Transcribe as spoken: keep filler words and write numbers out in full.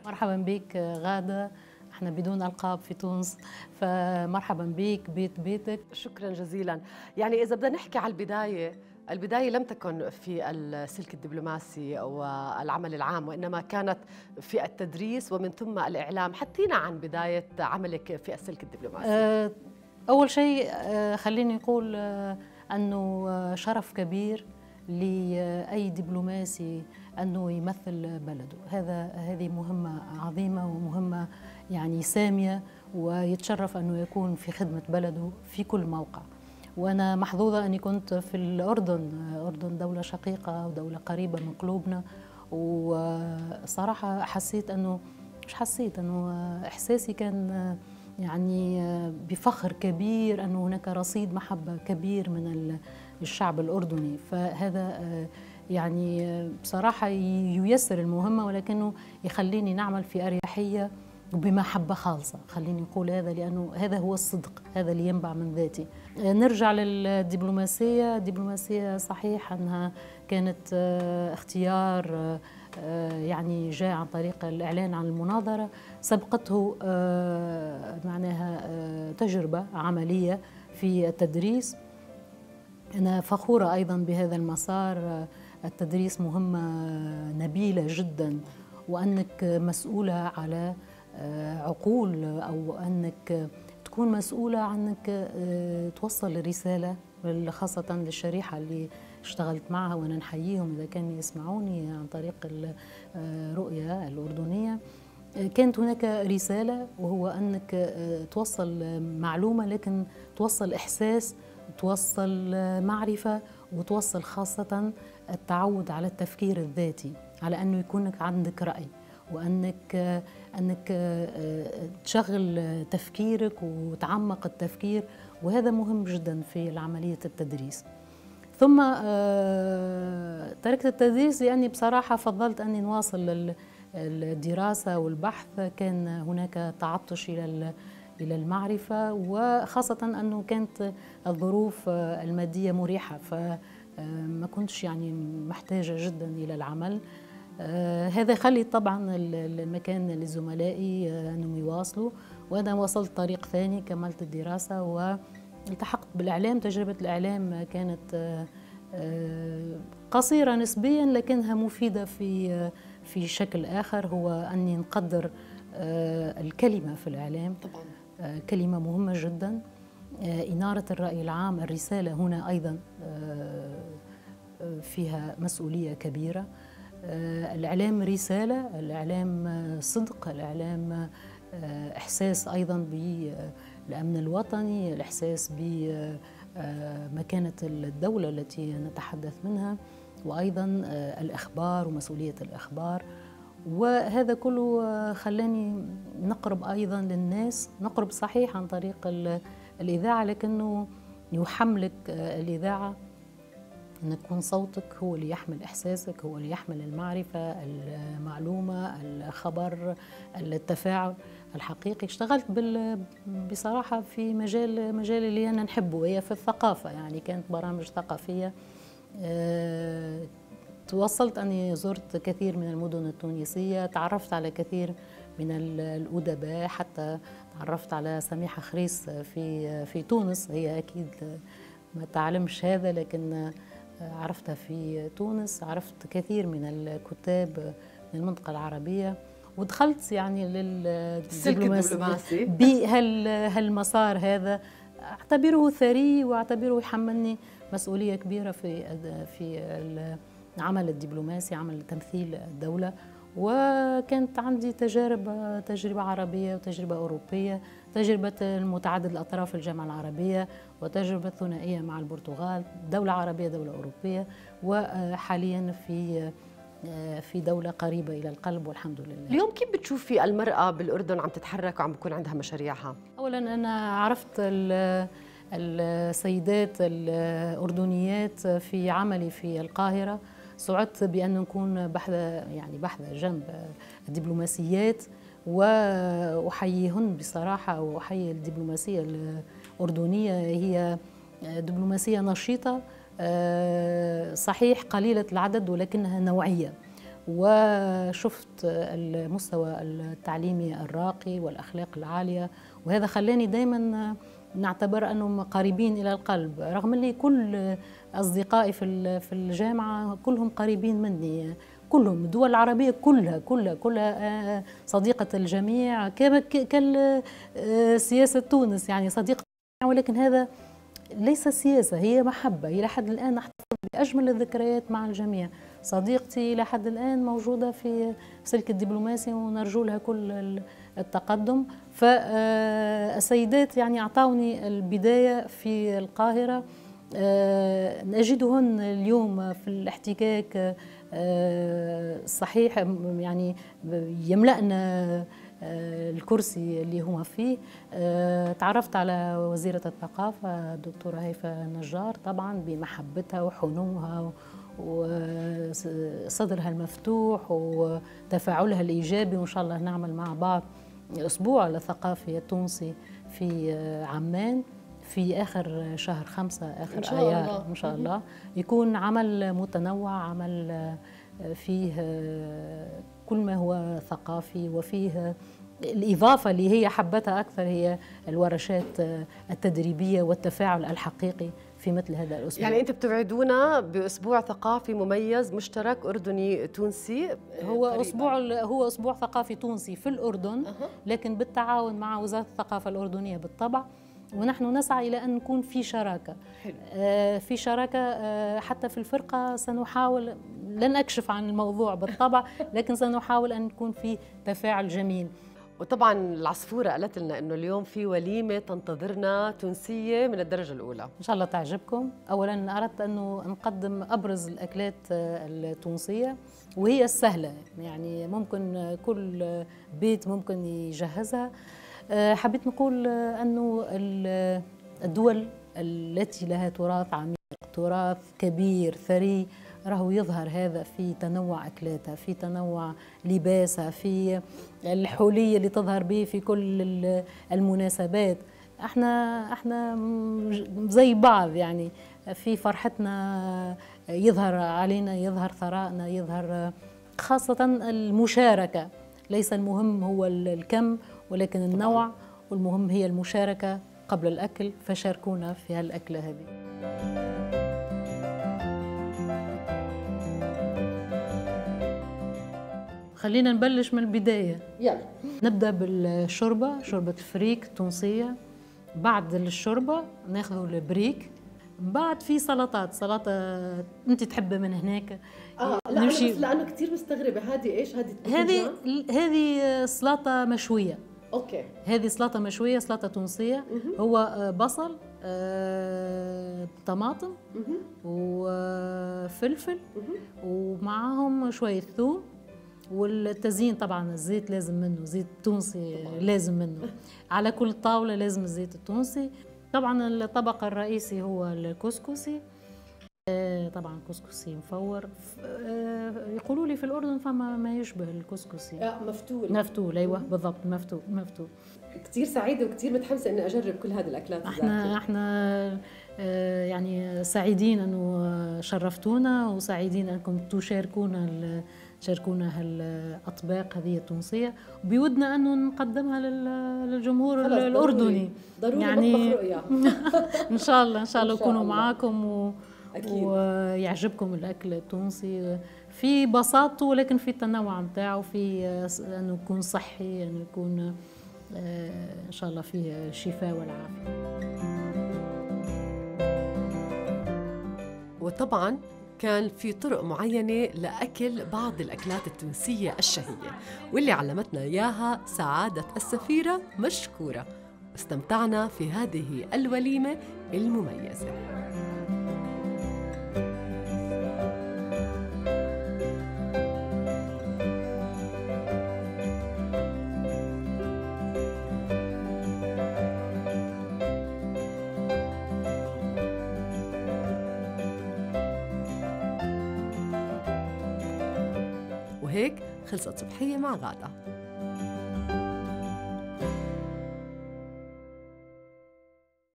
مرحبا بك غادة. احنا بدون ألقاب في تونس، فمرحبا بك بيت بيتك. شكرا جزيلا. يعني إذا بدنا نحكي على البداية، البداية لم تكن في السلك الدبلوماسي أو العمل العام، وإنما كانت في التدريس ومن ثم الإعلام. حدثينا عن بداية عملك في السلك الدبلوماسي. أول شيء خليني أقول أنه شرف كبير لأي دبلوماسي أنه يمثل بلده. هذا هذه مهمة عظيمة ومهمة يعني سامية، ويتشرف أنه يكون في خدمة بلده في كل موقع. وأنا محظوظة أني كنت في الأردن. الأردن دولة شقيقة ودولة قريبة من قلوبنا، وصراحة حسيت أنه مش حسيت أنه إحساسي كان يعني بفخر كبير أنه هناك رصيد محبة كبير من الشعب الأردني. فهذا يعني بصراحة ييسر المهمة، ولكنه يخليني نعمل في أريحية وبمحبة خالصة. خليني نقول هذا لأنه هذا هو الصدق، هذا اللي ينبع من ذاتي. نرجع للدبلوماسية. الدبلوماسية صحيح أنها كانت اختيار يعني جاء عن طريق الإعلان عن المناظرة، سبقته معناها تجربة عملية في التدريس. أنا فخورة أيضا بهذا المسار. التدريس مهمة نبيلة جدا، وأنك مسؤولة على عقول، أو أنك تكون مسؤولة عنك توصل الرسالة، خاصة للشريحة اللي اشتغلت معها، وأنا نحييهم إذا كانوا يسمعوني عن طريق الرؤية الأردنية. كانت هناك رسالة، وهو أنك توصل معلومة، لكن توصل إحساس، توصل معرفة، وتوصل خاصة التعود على التفكير الذاتي، على أنه يكون عندك رأي، وأنك أنك تشغل تفكيرك وتعمق التفكير. وهذا مهم جدا في عملية التدريس. ثم تركت التدريس لأني بصراحة فضلت أني نواصل الدراسة والبحث. كان هناك تعطش إلى إلى المعرفة، وخاصة أنه كانت الظروف المادية مريحة، فما كنتش يعني محتاجة جدا إلى العمل. هذا خلي طبعا المكان لزملائي أنهم يواصلوا، وأنا وصلت طريق ثاني، كملت الدراسة والتحقت بالإعلام. تجربة الإعلام كانت قصيرة نسبيا، لكنها مفيدة في في شكل آخر، هو أني نقدر الكلمة في الإعلام. طبعا كلمة مهمة جدا، إنارة الرأي العام. الرسالة هنا أيضا فيها مسؤولية كبيرة. الإعلام رسالة، الإعلام صدق، الإعلام إحساس أيضا بالأمن الوطني، الإحساس بمكانة الدولة التي نتحدث منها، وأيضا الإخبار ومسؤولية الإخبار. وهذا كله خلاني نقرب أيضا للناس، نقرب صحيح عن طريق الإذاعة، لكنه يحملك الإذاعة أن يكون صوتك هو اللي يحمل إحساسك، هو اللي يحمل المعرفة، المعلومة، الخبر، التفاعل الحقيقي. اشتغلت بصراحة في مجال مجال اللي أنا نحبه، هي في الثقافة. يعني كانت برامج ثقافية. أه توصلت أني زرت كثير من المدن التونسية، تعرفت على كثير من الأدباء، حتى تعرفت على سميحة خريس في في تونس. هي أكيد ما تعلمش هذا، لكن عرفتها في تونس. عرفت كثير من الكتاب من المنطقة العربية، ودخلت يعني للدبلوماسي بهالمسار هذا. أعتبره ثري، وأعتبره يحملني مسؤولية كبيرة في في العمل الدبلوماسي، عمل تمثيل الدولة. وكانت عندي تجارب تجربة عربية وتجربة أوروبية، تجربة المتعدد الأطراف الجامعة العربية، وتجربة ثنائية مع البرتغال، دولة عربية دولة أوروبية، وحاليا في في دولة قريبة إلى القلب والحمد لله. اليوم كيف بتشوفي المرأة بالأردن عم تتحرك وعم بكون عندها مشاريعها؟ أولا أنا عرفت السيدات الأردنيات في عملي في القاهرة. سعدت بأن نكون بحث يعني بحث جنب الدبلوماسيات، وأحييهن بصراحة، وأحيي الدبلوماسية الأردنية. هي دبلوماسية نشيطة، صحيح قليلة العدد، ولكنها نوعية. وشفت المستوى التعليمي الراقي والأخلاق العالية، وهذا خلاني دايما نعتبر أنهم قريبين إلى القلب، رغم أن كل أصدقائي في في الجامعة كلهم قريبين مني، كلهم الدول العربية كلها كلها كلها صديقة الجميع، كالسياسة تونس يعني صديقة، ولكن هذا ليس سياسة، هي محبة. إلى حد الآن نحتفظ بأجمل الذكريات مع الجميع. صديقتي إلى حد الآن موجودة في سلك الدبلوماسي ونرجو لها كل التقدم. فالسيدات يعني أعطوني البداية في القاهرة، نجدهن اليوم في الاحتكاك صحيح يعني يملأنا الكرسي اللي هما فيه. تعرفت على وزيرة الثقافة الدكتورة هيفاء نجار، طبعا بمحبتها وحنوها وصدرها المفتوح وتفاعلها الإيجابي، وإن شاء الله نعمل مع بعض الأسبوع الثقافي التونسي في عمان في آخر شهر خمسة، آخر آيار إن شاء الله. يكون عمل متنوع، عمل فيه كل ما هو ثقافي، وفيه الإضافة اللي هي حبتها أكثر هي الورشات التدريبية والتفاعل الحقيقي في مثل هذا الأسبوع. يعني أنت بتوعدونا بأسبوع ثقافي مميز مشترك أردني تونسي. هو أسبوع هو أسبوع ثقافي تونسي في الأردن، لكن بالتعاون مع وزارة الثقافة الأردنية بالطبع، ونحن نسعى إلى أن نكون في شراكة. حلو. آه في شراكة آه حتى في الفرقة سنحاول، لن أكشف عن الموضوع بالطبع، لكن سنحاول أن نكون في تفاعل جميل. وطبعا العصفورة قالت لنا أنه اليوم في وليمة تنتظرنا تونسية من الدرجة الأولى، إن شاء الله تعجبكم. أولا أردت أنه نقدم أبرز الأكلات التونسية وهي السهلة، يعني ممكن كل بيت ممكن يجهزها. حبيت نقول أنه الدول التي لها تراث عميق، تراث كبير ثري، راهو يظهر هذا في تنوع أكلاتها، في تنوع لباسها، في الحولية اللي تظهر به في كل المناسبات. احنا احنا زي بعض، يعني في فرحتنا يظهر علينا، يظهر ثرائنا، يظهر خاصة المشاركة. ليس المهم هو الكم ولكن النوع، والمهم هي المشاركة قبل الأكل، فشاركونا في هالأكلة هذه. خلينا نبلش من البداية. يلا نبدأ بالشوربة، شوربة الفريك التونسية. بعد الشوربة ناخذ البريك. بعد في سلطات، سلطة أنت تحبها من هناك. اه لا نمشي. أنا لأنه كثير مستغربة، هذه إيش؟ هذه هذه هذه سلطة مشوية. اوكي. هذه سلطة مشوية، سلطة تونسية. هو بصل، طماطم وفلفل، ومعهم شوية ثوم، والتزيين طبعا الزيت لازم منه، زيت تونسي لازم منه على كل طاولة، لازم الزيت التونسي. طبعا الطبق الرئيسي هو الكسكسي، طبعا كسكسي مفور. يقولوا لي في الأردن فما ما يشبه الكسكسي، مفتول. مفتول، أيوة بالضبط، مفتول مفتول. كثير سعيدة وكثير متحمسة إني أجرب كل هذه الأكلات. احنا احنا يعني سعيدين أنه شرفتونا، وسعيدين أنكم تشاركونا تشاركونا هالأطباق هذه التونسية، وبودنا أنه نقدمها للجمهور الأردني. ضروري يعني رؤية. إن شاء الله إن شاء الله يكونوا معاكم و... ويعجبكم الأكل التونسي في بساطته، ولكن في التنوع متاعه، في أنه يكون صحي، أنه يكون إن شاء الله فيه الشفاء والعافية. وطبعاً كان في طرق معينة لأكل بعض الأكلات التونسية الشهية، واللي علمتنا إياها سعادة السفيرة مشكورة. استمتعنا في هذه الوليمة المميزة. وهيك خلصت صبحية مع غادة.